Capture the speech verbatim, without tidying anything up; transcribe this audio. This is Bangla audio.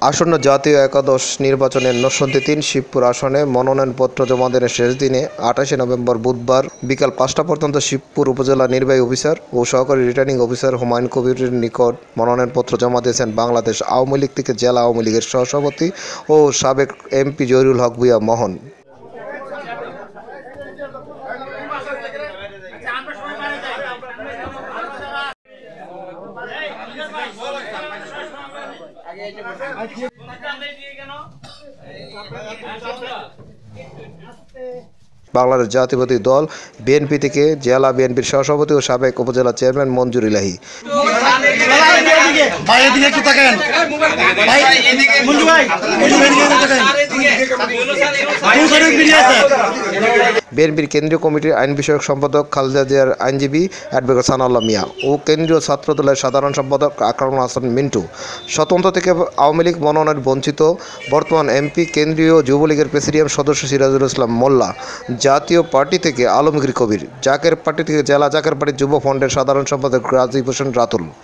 আসন্ন জাতীয় একাদশ নির্বাচনের নরসিংদী তিন শিবপুর আসনে মনোনয়নপত্র জমা দেওয়ার শেষ দিনে আঠাশে নভেম্বর বুধবার বিকাল পাঁচটা পর্যন্ত শিবপুর উপজেলা নির্বাহী অফিসার ও সহকারী রিটার্নিং অফিসার হুমায়ুন কবিরের নিকট মনোনয়নপত্র জমা দিয়েছেন বাংলাদেশ আওয়ামী লীগ থেকে জেলা আওয়ামী লীগের সহসভাপতি ও সাবেক এমপি জহিরুল হক ভূঁইয়া মোহন। বাংলাদেশ জাতীয়তাবাদী দল বিএনপি থেকে জেলা বিএনপির সহসভাপতি ও সাবেক উপজেলা চেয়ারম্যান মঞ্জুর ইলাহি। বিএনপির কেন্দ্রীয় কমিটির আইন বিষয়ক সম্পাদক খালেদা জিয়ার আইনজীবী অ্যাডভোকেট সানাউল্লাহ মিয়া ও কেন্দ্রীয় ছাত্রদলের সাধারণ সম্পাদক আকরামুল হাসান মিন্টু। স্বতন্ত্র থেকে আওয়ামী লীগ মনোনয়ন বঞ্চিত বর্তমান এমপি কেন্দ্রীয় যুবলীগের প্রেসিডিয়াম সদস্য সিরাজুল ইসলাম মোল্লা, জাতীয় পার্টি থেকে আলমগীর কবির, জাকের পার্টি থেকে জেলা জাকের পার্টির যুব ফ্রন্টের সাধারণ সম্পাদক রাজীব হোসেন রাতুল।